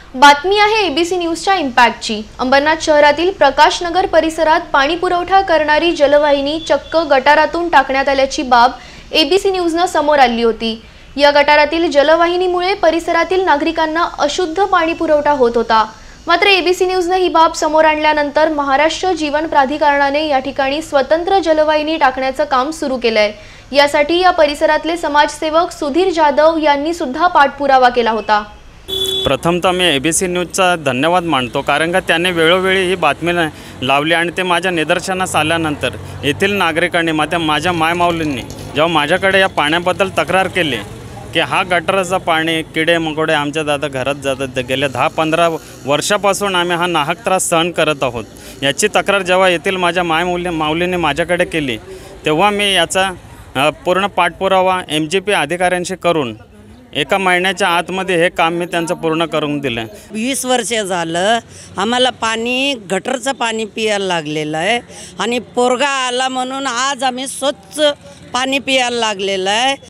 बातमी आहे एबीसी न्यूजच्या इम्पॅक्टची। अंबरनाथ शहरातील प्रकाश नगर परिसरात पाणी पुरवठा करणारी जलवाहिनी चक्क गटारातून टाकण्यात आल्याची बाब एबीसी न्यूजने समोर आली होती। या गटारातील जलवाहिनीमुळे परिसरातील नागरिकांना अशुद्ध पाणी पुरवठा होत होता। मात्र एबीसी न्यूजने ही बाब समोर आणल्यानंतर महाराष्ट्र जीवन प्राधिकरणाने या ठिकाणी स्वतंत्र जलवाहिनी टाकण्याचे काम सुरू केलंय। यासाठी या परिसरातले समाजसेवक सुधीर जाधव यांनी सुद्धा पाठपुरावा केला होता। प्रथमतः मी एबीसी न्यूजचा धन्यवाद मानतो, कारण का त्याने वेळोवेळी ही बातमी लावली आणि ते माझ्या निदर्शनास आल्यानंतर येथील नागरिकांनी माझ्या मायमाऊलींनी जेव्हा माझ्याकडे या पाण्याबद्दल तक्रार केली की हा गटाराचं पाणी किडे मकोडे आमच्या दादा घरात जातात, गेल्या 10-15 वर्षापासून आम्ही हा नाहक त्रास सहन करत आहोत, याची तक्रार जेव्हा येथील माझ्या माऊलींनी माझ्याकडे केली तेव्हा मी याचा पूर्ण पाठपुरावा MGP अधिकाऱ्यांशी करून एका महिन्याच्या आतमध्ये हे काम मी त्यांचं पूर्ण करून दिलं। 20 वर्ष झालं आम्हाला पाणी गटरचं पाणी पियायला लागलेलं आहे आणि पोरगा आला म्हणून आज आम्ही स्वच्छ पाणी पियायला लागलेलं आहे।